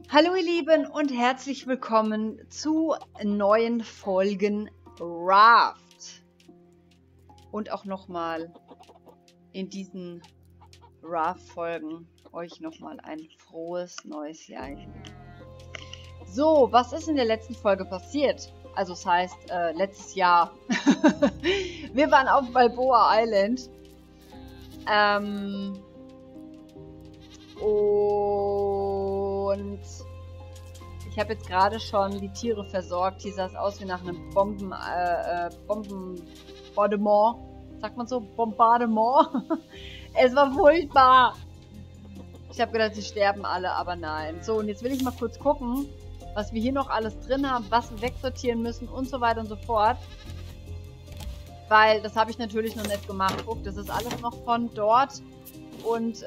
Hallo ihr Lieben und herzlich willkommen zu neuen Folgen Raft. Und auch nochmal in diesen Raft-Folgen euch nochmal ein frohes neues Jahr. So, was ist in der letzten Folge passiert? Also es heißt, letztes Jahr. Wir waren auf Balboa Island. Und ich habe jetzt gerade schon die Tiere versorgt. Hier sah es aus wie nach einem Bombardement. Sagt man so? Bombardement? Es war furchtbar. Ich habe gedacht, sie sterben alle, aber nein. So, und jetzt will ich mal kurz gucken, was wir hier noch alles drin haben, was wir wegsortieren müssen und so weiter und so fort. Weil das habe ich natürlich noch nicht gemacht. Guck, das ist alles noch von dort. Und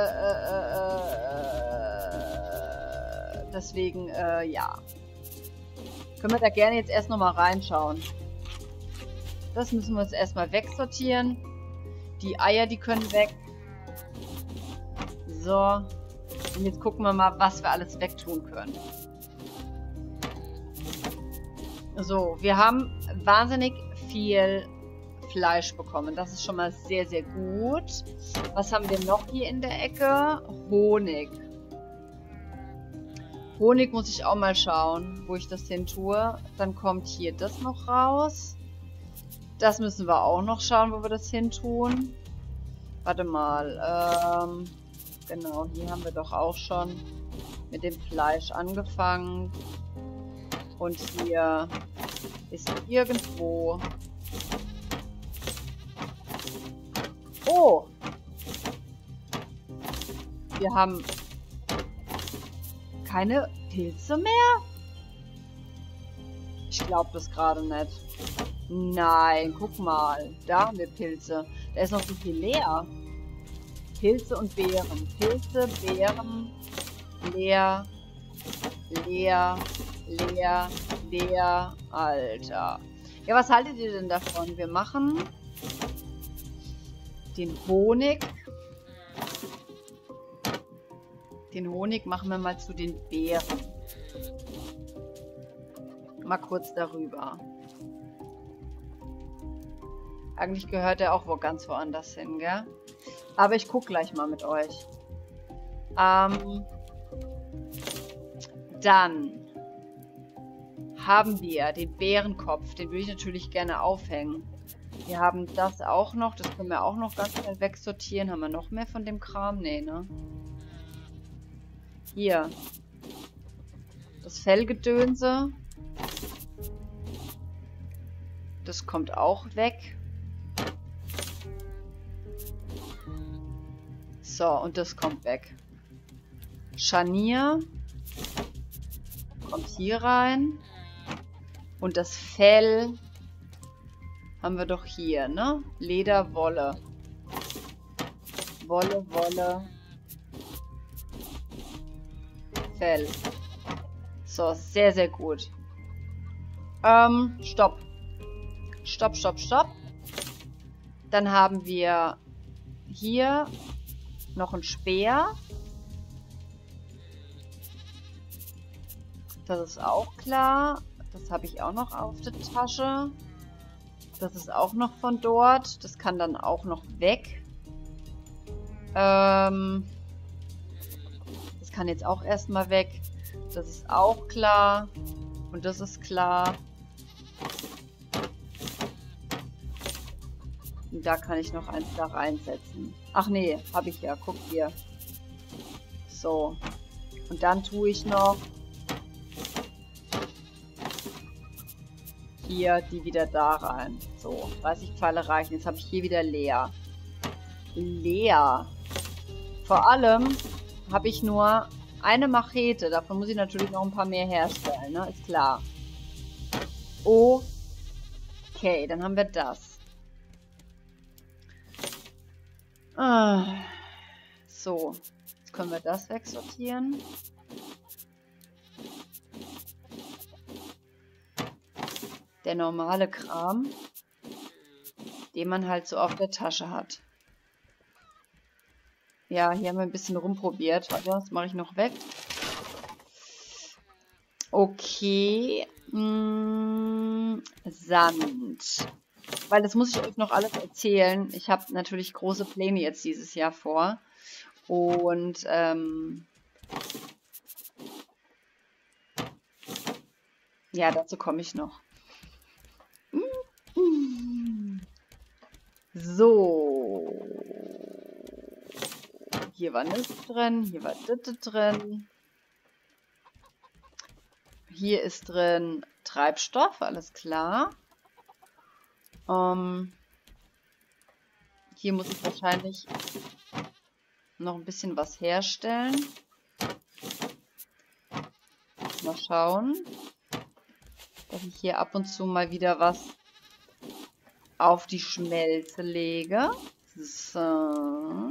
deswegen, ja. Können wir da gerne jetzt erst nochmal reinschauen. Das müssen wir jetzt erstmal wegsortieren. Die Eier, die können weg. So. Und jetzt gucken wir mal, was wir alles wegtun können. So, wir haben wahnsinnig viel Fleisch bekommen. Das ist schon mal sehr, sehr gut. Was haben wir noch hier in der Ecke? Honig. Honig muss ich auch mal schauen, wo ich das hin tue. Dann kommt hier das noch raus. Das müssen wir auch noch schauen, wo wir das hin tun. Warte mal. Genau, hier haben wir doch auch schon mit dem Fleisch angefangen. Und hier ist irgendwo... Oh! Wir haben keine Pilze mehr? Ich glaube das gerade nicht. Nein, guck mal. Da haben wir Pilze. Da ist noch so viel leer. Pilze und Beeren. Pilze, Beeren, leer, leer, leer, leer. Alter. Ja, was haltet ihr denn davon? Wir machen den Honig. Den Honig machen wir mal zu den Beeren. Mal kurz darüber. Eigentlich gehört er auch ganz woanders hin, gell? Aber ich gucke gleich mal mit euch. Dann haben wir den Bärenkopf. Den würde ich natürlich gerne aufhängen. Wir haben das auch noch. Das können wir auch noch ganz schnell wegsortieren. Haben wir noch mehr von dem Kram? Nee, ne? Hier. Das Fellgedönse. Das kommt auch weg. So, und das kommt weg. Scharnier. Kommt hier rein. Und das Fell haben wir doch hier, ne? Leder, Wolle. Wolle, Wolle. Fell. So, sehr, sehr gut. Stopp. Stopp, stopp, stopp. Dann haben wir hier noch ein Speer. Das ist auch klar. Das habe ich auch noch auf der Tasche. Das ist auch noch von dort. Das kann dann auch noch weg. Das kann jetzt auch erstmal weg. Das ist auch klar. Und das ist klar. Und da kann ich noch eins da reinsetzen. Ach nee, habe ich ja. Guck hier. So. Und dann tue ich noch hier die wieder da rein. So, 30 Pfeile reichen. Jetzt habe ich hier wieder leer. Leer. Vor allem habe ich nur eine Machete. Davon muss ich natürlich noch ein paar mehr herstellen, ne? Ist klar. Okay, dann haben wir das. So, jetzt können wir das wegsortieren. Der normale Kram, den man halt so auf der Tasche hat. Ja, hier haben wir ein bisschen rumprobiert. Warte, das mache ich noch weg. Okay. Sand. Weil das muss ich euch noch alles erzählen. Ich habe natürlich große Pläne jetzt dieses Jahr vor. Und ja, dazu komme ich noch. So. Hier war nichts drin. Hier war das drin. Hier ist drin Treibstoff, alles klar. Hier muss ich wahrscheinlich noch ein bisschen was herstellen. Mal schauen, dass ich hier ab und zu mal wieder was auf die Schmelze lege. So.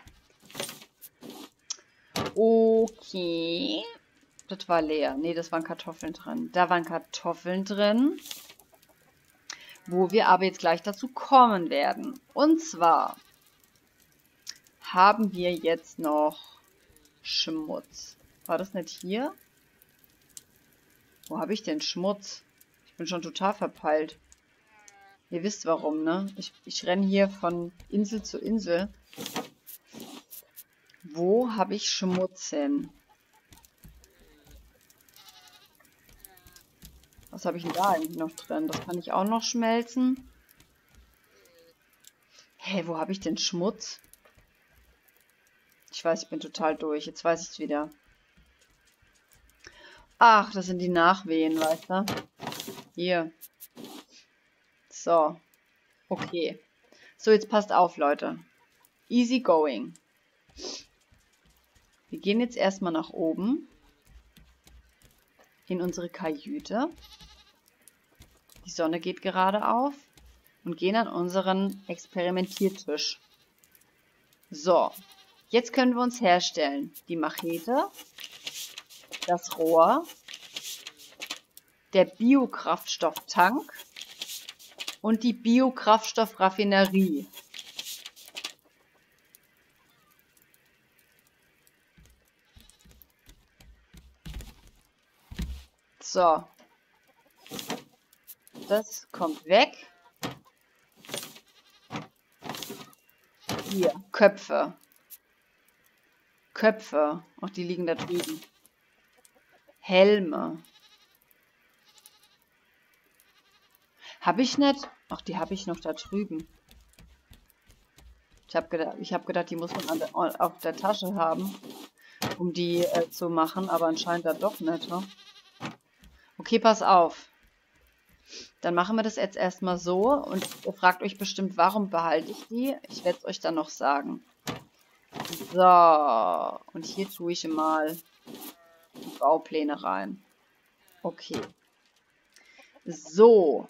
Okay. Das war leer. Ne, das waren Kartoffeln drin. Da waren Kartoffeln drin. Wo wir aber jetzt gleich dazu kommen werden. Und zwar haben wir jetzt noch Schmutz. War das nicht hier? Wo habe ich denn Schmutz? Ich bin schon total verpeilt. Ihr wisst warum, ne? Ich renne hier von Insel zu Insel. Wo habe ich Schmutz hin? Was habe ich denn da eigentlich noch drin? Das kann ich auch noch schmelzen. Hä, wo habe ich denn Schmutz? Ich weiß, ich bin total durch. Jetzt weiß ich es wieder. Ach, das sind die Nachwehen, weißt du? Hier. So. Okay. So, jetzt passt auf, Leute. Easy going. Wir gehen jetzt erstmal nach oben. In unsere Kajüte. Die Sonne geht gerade auf. Und gehen an unseren Experimentiertisch. So. Jetzt können wir uns herstellen. Die Machete. Das Rohr. Der Biokraftstofftank. Und die Biokraftstoffraffinerie. So. Das kommt weg. Hier, Köpfe. Köpfe. Ach, die liegen da drüben. Helme. Habe ich nicht? Ach, die habe ich noch da drüben. Ich hab gedacht, die muss man auf der Tasche haben, um die zu machen, aber anscheinend dann doch nicht. Ne? Okay, pass auf. Dann machen wir das jetzt erstmal so und ihr fragt euch bestimmt, warum behalte ich die? Ich werde es euch dann noch sagen. So, und hier tue ich mal die Baupläne rein. Okay. So.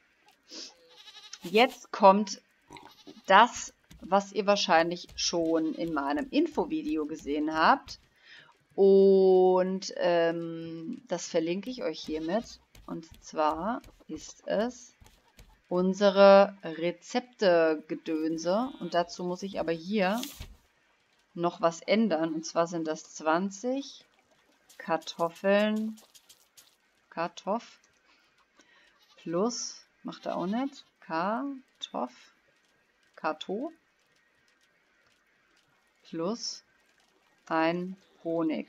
Jetzt kommt das, was ihr wahrscheinlich schon in meinem Infovideo gesehen habt. Und das verlinke ich euch hiermit. Und zwar ist es unsere Rezepte-Gedönse. Und dazu muss ich aber hier noch was ändern. Und zwar sind das 20 Kartoffeln. Plus, macht er auch nicht. Karto plus ein Honig.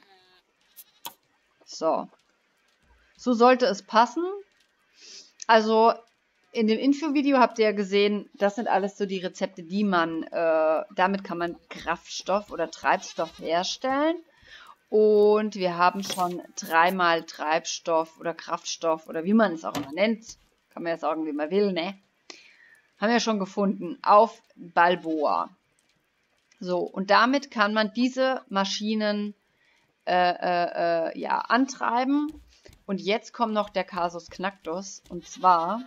So. So sollte es passen. Also in dem Infovideo habt ihr ja gesehen, das sind alles so die Rezepte, die man, damit kann man Kraftstoff oder Treibstoff herstellen. Und wir haben schon 3-mal Treibstoff oder Kraftstoff oder wie man es auch immer nennt, kann man ja sagen, wie man will, ne? Haben wir schon gefunden auf Balboa. So, und damit kann man diese Maschinen ja, antreiben. Und jetzt kommt noch der Kasus Knacktus. Und zwar,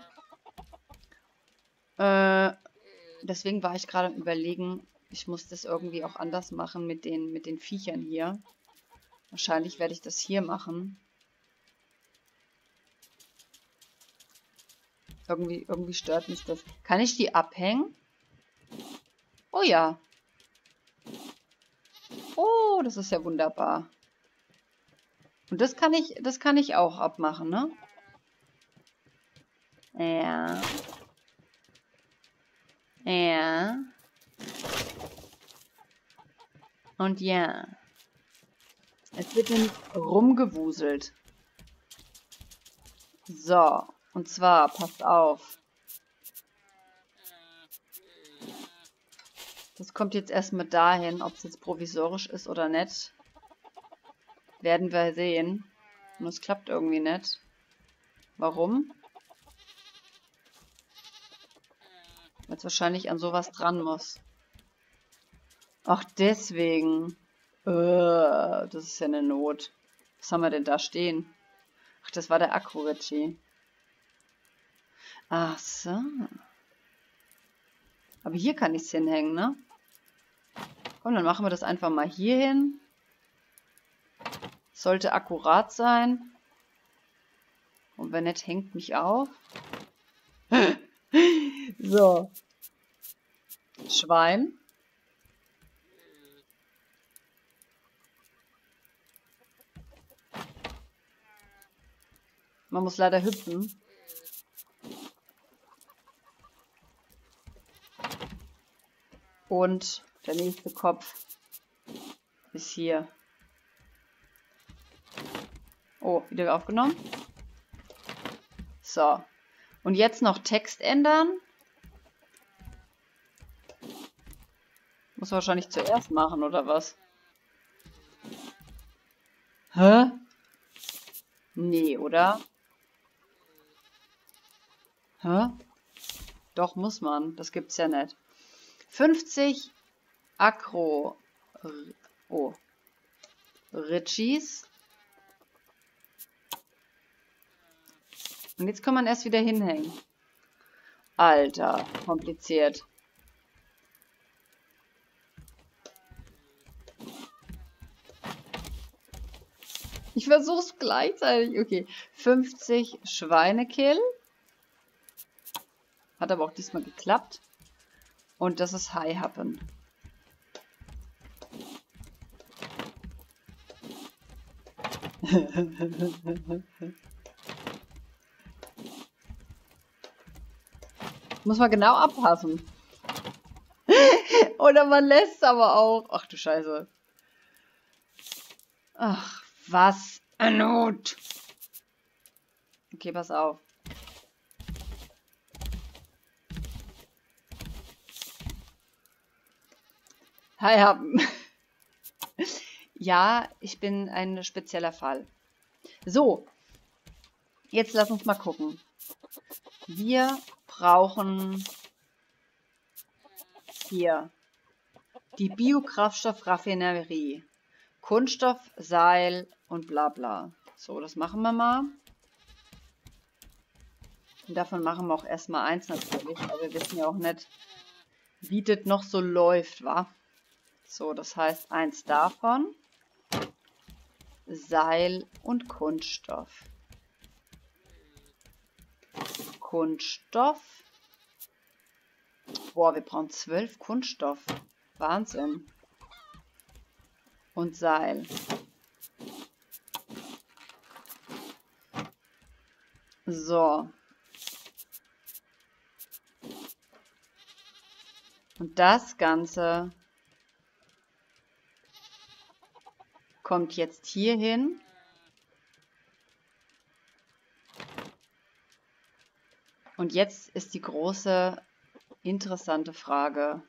deswegen war ich gerade am Überlegen, ich muss das irgendwie auch anders machen mit den Viechern hier. Wahrscheinlich werde ich das hier machen. Irgendwie stört mich das. Kann ich die abhängen? Oh ja. Oh, das ist ja wunderbar. Und das kann ich auch abmachen, ne? Ja. Ja. Und ja. Es wird nämlich rumgewuselt. So. Und zwar, passt auf. Das kommt jetzt erstmal dahin, ob es jetzt provisorisch ist oder nicht. Werden wir sehen. Und es klappt irgendwie nicht. Warum? Weil es wahrscheinlich an sowas dran muss. Ach, deswegen. Das ist ja eine Not. Was haben wir denn da stehen? Ach, das war der Akku, Richie. Ach so. Aber hier kann ich es hinhängen, ne? Komm, dann machen wir das einfach mal hier hin. Sollte akkurat sein. Und wenn nicht, hängt mich auf. So. Schwein. Man muss leider hüpfen. Und der nächste Kopf ist hier. Oh, wieder aufgenommen. So. Und jetzt noch Text ändern. Muss wahrscheinlich zuerst machen, oder was? Hä? Nee, oder? Hä? Doch, muss man. Das gibt's ja nicht. 50 Akro. Oh. Richies. Und jetzt kann man erst wieder hinhängen. Alter, kompliziert. Ich versuch's gleichzeitig. Okay. 50 Schweinekill. Hat aber auch diesmal geklappt. Und das ist Haihappen. Muss man genau abpassen. Oder man lässt aber auch. Ach du Scheiße. Ach, was eine Not. Okay, pass auf. Haihappen. Ja, ich bin ein spezieller Fall. So, jetzt lass uns mal gucken. Wir brauchen hier die Biokraftstoff-Raffinerie, Kunststoff, Seil und bla bla. So, das machen wir mal. Und davon machen wir auch erstmal eins natürlich, weil wir wissen ja auch nicht, wie das noch so läuft, wa? So, das heißt eins davon. Seil und Kunststoff. Kunststoff. Boah, wir brauchen 12 Kunststoff. Wahnsinn. Und Seil. So. Und das Ganze kommt jetzt hier hin. Und jetzt ist die große, interessante Frage,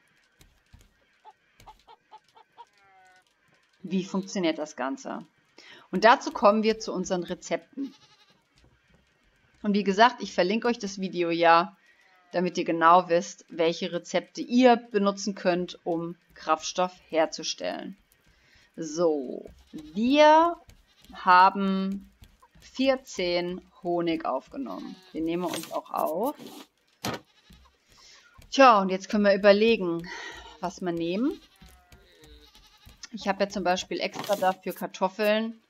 wie funktioniert das Ganze? Und dazu kommen wir zu unseren Rezepten. Und wie gesagt, ich verlinke euch das Video ja, damit ihr genau wisst, welche Rezepte ihr benutzen könnt, um Kraftstoff herzustellen. So, wir haben 14 Honig aufgenommen. Den nehmen wir uns auch auf. Tja, und jetzt können wir überlegen, was wir nehmen. Ich habe ja zum Beispiel extra dafür Kartoffeln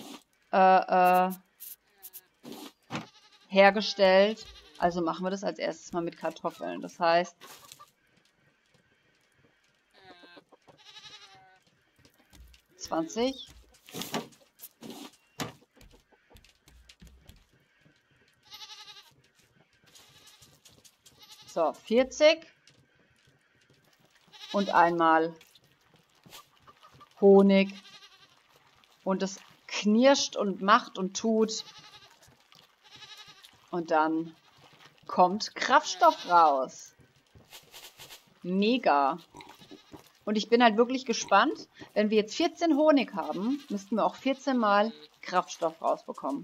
hergestellt. Also machen wir das als erstes mal mit Kartoffeln. Das heißt, So, 40. Und einmal Honig. Und es knirscht und macht und tut. Und dann kommt Kraftstoff raus. Mega. Und ich bin halt wirklich gespannt. Wenn wir jetzt 14 Honig haben, müssten wir auch 14 Mal Kraftstoff rausbekommen.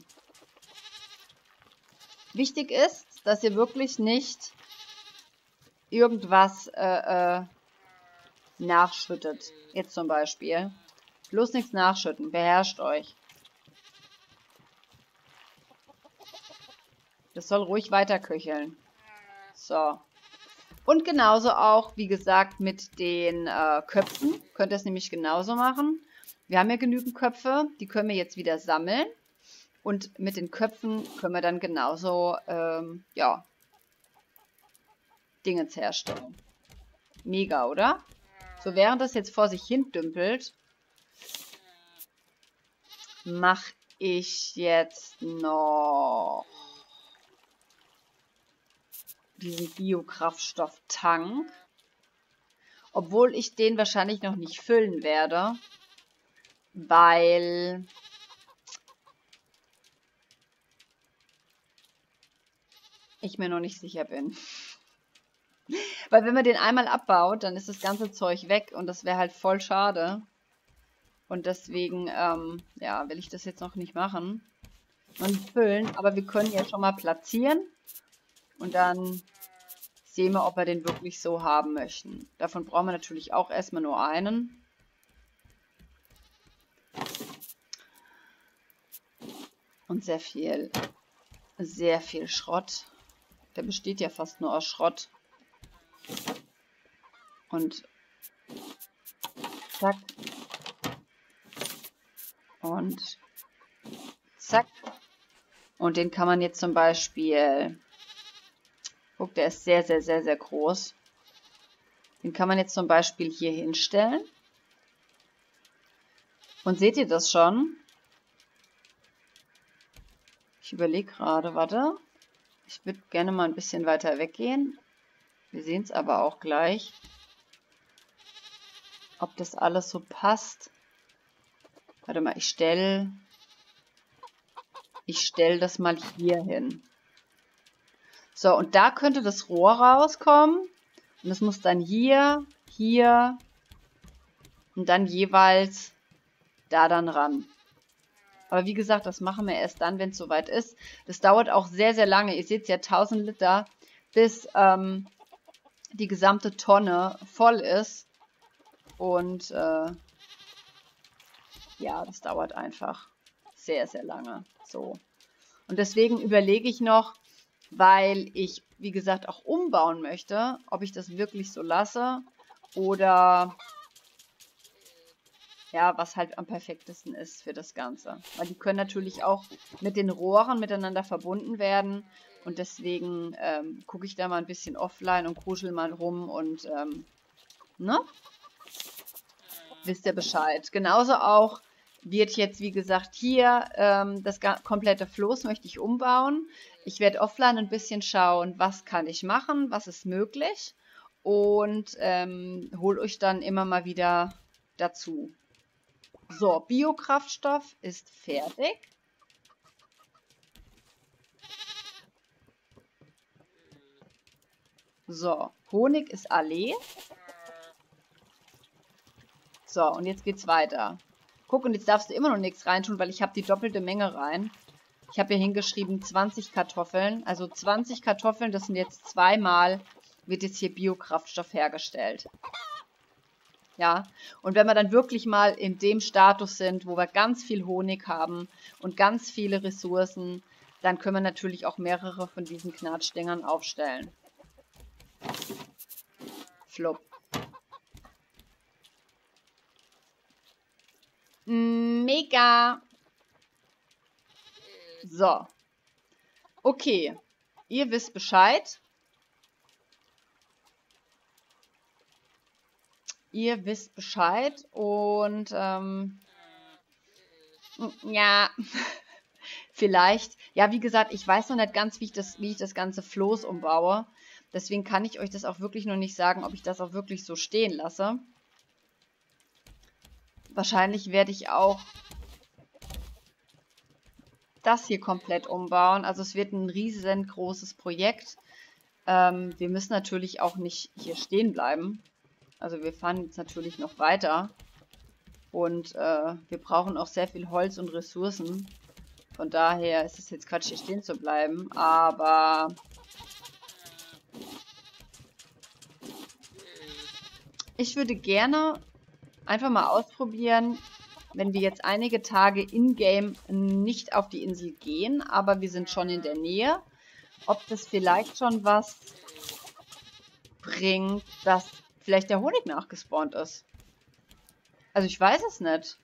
Wichtig ist, dass ihr wirklich nicht irgendwas nachschüttet. Jetzt zum Beispiel. Bloß nichts nachschütten. Beherrscht euch. Das soll ruhig weiter köcheln. So. Und genauso auch, wie gesagt, mit den Köpfen. Könnt ihr es nämlich genauso machen. Wir haben ja genügend Köpfe. Die können wir jetzt wieder sammeln. Und mit den Köpfen können wir dann genauso, ja, Dingens herstellen. Mega, oder? So, während das jetzt vor sich hin dümpelt, mache ich jetzt noch diesen Biokraftstofftank. Obwohl ich den wahrscheinlich noch nicht füllen werde, weil ich mir noch nicht sicher bin. Weil wenn man den einmal abbaut, dann ist das ganze Zeug weg und das wäre halt voll schade. Und deswegen, ja, will ich das jetzt noch nicht machen. Noch nicht füllen, aber wir können ja schon mal platzieren. Und dann sehen wir, ob wir den wirklich so haben möchten. Davon brauchen wir natürlich auch erstmal nur einen. Und sehr viel Schrott. Der besteht ja fast nur aus Schrott. Und zack. Und zack. Und den kann man jetzt zum Beispiel, guck, der ist sehr, sehr, sehr, sehr groß. Den kann man jetzt zum Beispiel hier hinstellen. Und seht ihr das schon? Ich überlege gerade, warte. Ich würde gerne mal ein bisschen weiter weggehen. Wir sehen es aber auch gleich, ob das alles so passt. Warte mal, ich stell das mal hier hin. So, und da könnte das Rohr rauskommen. Und das muss dann hier, hier und dann jeweils da dann ran. Aber wie gesagt, das machen wir erst dann, wenn es soweit ist. Das dauert auch sehr, sehr lange. Ihr seht es ja, 1000 Liter, bis die gesamte Tonne voll ist. Und ja, das dauert einfach sehr, sehr lange. So. Und deswegen überlege ich noch, weil ich, wie gesagt, auch umbauen möchte, ob ich das wirklich so lasse oder ja, was halt am perfektesten ist für das Ganze. Weil die können natürlich auch mit den Rohren miteinander verbunden werden und deswegen gucke ich da mal ein bisschen offline und kuschel mal rum und ne? Wisst ihr Bescheid. Genauso auch wird jetzt, wie gesagt, hier das komplette Floß möchte ich umbauen. Ich werde offline ein bisschen schauen, was kann ich machen, was ist möglich und hol euch dann immer mal wieder dazu. So, Biokraftstoff ist fertig. So, Honig ist alle. So, und jetzt geht's weiter. Guck, und jetzt darfst du immer noch nichts reintun, weil ich habe die doppelte Menge rein. Ich habe hier hingeschrieben 20 Kartoffeln. Also 20 Kartoffeln, das sind jetzt zweimal, wird jetzt hier Biokraftstoff hergestellt. Ja, und wenn wir dann wirklich mal in dem Status sind, wo wir ganz viel Honig haben und ganz viele Ressourcen, dann können wir natürlich auch mehrere von diesen Knatschdingern aufstellen. Flop. Mega. So. Okay. Ihr wisst Bescheid. Ihr wisst Bescheid und ja, vielleicht, ja, wie gesagt, ich weiß noch nicht ganz, wie ich das ganze Floß umbaue. Deswegen kann ich euch das auch wirklich noch nicht sagen, ob ich das auch wirklich so stehen lasse. Wahrscheinlich werde ich auch das hier komplett umbauen. Also es wird ein riesengroßes Projekt. Wir müssen natürlich auch nicht hier stehen bleiben. Also wir fahren jetzt natürlich noch weiter. Und wir brauchen auch sehr viel Holz und Ressourcen. Von daher ist es jetzt Quatsch, hier stehen zu bleiben. Aber ich würde gerne einfach mal ausprobieren, wenn wir jetzt einige Tage in-game nicht auf die Insel gehen, aber wir sind schon in der Nähe, ob das vielleicht schon was bringt, dass vielleicht der Honig nachgespawnt ist. Also ich weiß es nicht.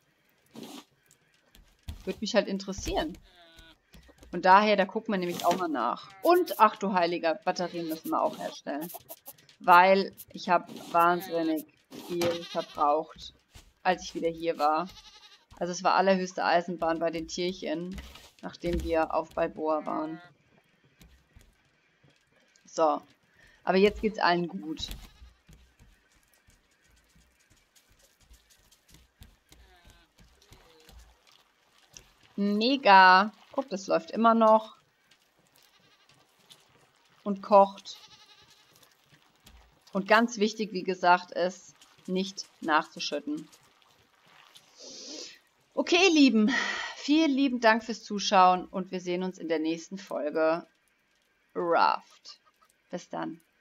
Würde mich halt interessieren. Und daher, da gucken wir nämlich auch mal nach. Und, ach du heiliger, Batterien müssen wir auch herstellen. Weil ich habe wahnsinnig viel verbraucht, als ich wieder hier war. Also es war allerhöchste Eisenbahn bei den Tierchen, nachdem wir auf Balboa waren. So, aber jetzt geht's allen gut. Mega. Guck, das läuft immer noch. Und kocht. Und ganz wichtig, wie gesagt, ist, nicht nachzuschütten. Okay, ihr Lieben. Vielen lieben Dank fürs Zuschauen und wir sehen uns in der nächsten Folge Raft. Bis dann.